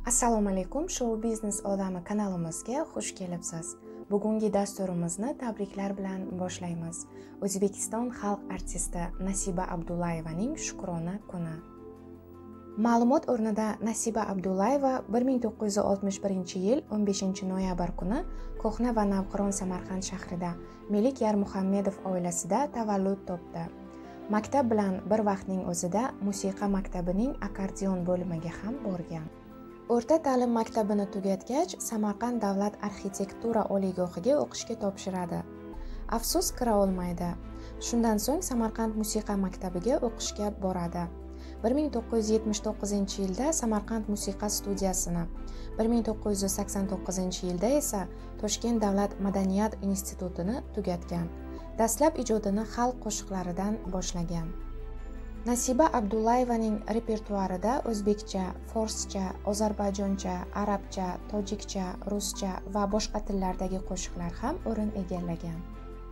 Assalomu alaykum, Show Business Odami kanalimizga xush kelibsiz. Bugungi dasturimizni tabriklar bilan boshlaymiz. O'zbekiston Xalq Artisti Nasiba Abdullayevaning shukrona kuni. Ma'lumot o'rnida Nasiba Abdullayeva 1961-yil 15-noyabr kuni Ko'hna va Navqiron Samarqand shahrida Melik Yarmuhammedov oilasida tavallud topdi. Maktab bilan bir vaqtning o'zida musiqa maktabining akordeon bo'limiga ham borgan. O'rta ta'lim maktabini tugatgach, Samarqand davlat arxitektura oliygohiga o'qishga topshiradi. Afsus, kira olmaydi. Shundan so'ng Samarqand musiqa maktabiga o'qishga boradi. 1979-yilda Samarqand musiqa studiyasini, 1989-yilda esa Toshkent davlat madaniyat institutini tugatgan. Dastlab ijodini xalq qo'shiqlaridan boshlagan. Nasiba Abdullayevaning repertuarida o'zbekcha, forscha, ozarbayjoncha, arabcha, tojikcha, ruscha va boshqa tillardagi qo'shiqlar ham o'rin egallagan.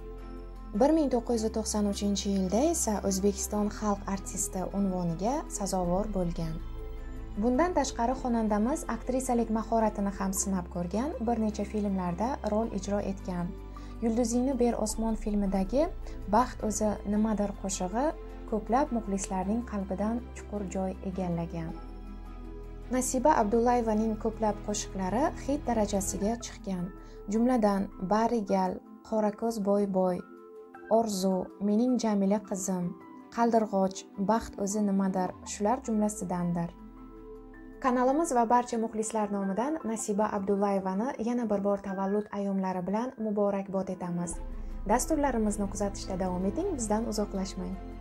1993-yilda esa O'zbekiston Xalq Artisti unvoniga sazovor bo'lgan. Bundan tashqari xonandamiz aktrisalik mahoratini ham sinab ko'rgan, bir necha filmlarda rol ijro etgan. Yulduzingni ber osmon filmidagi Baxt o'zi nimadir qo'shig'i ko'plab muxlislarning qalbidan chuqur joy egallagan. Nasiba Abdullayevaning ko'plab qo'shiqlari hit darajasiga chiqgan. Jumladan Bari gal, Qorako'z boy boy, Orzu, Mening Jamila qizim, Qaldirg'och, Baxt o'zi nimadir shular jumlasidandir. Kanalimiz va barcha muxlislar nomidan Nasiba Abdullayevani yana bir bor tavallud ayyomlari bilan muborakbod etamiz. Dasturlarimizni kuzatishda davom eting, bizdan uzoqlashmang.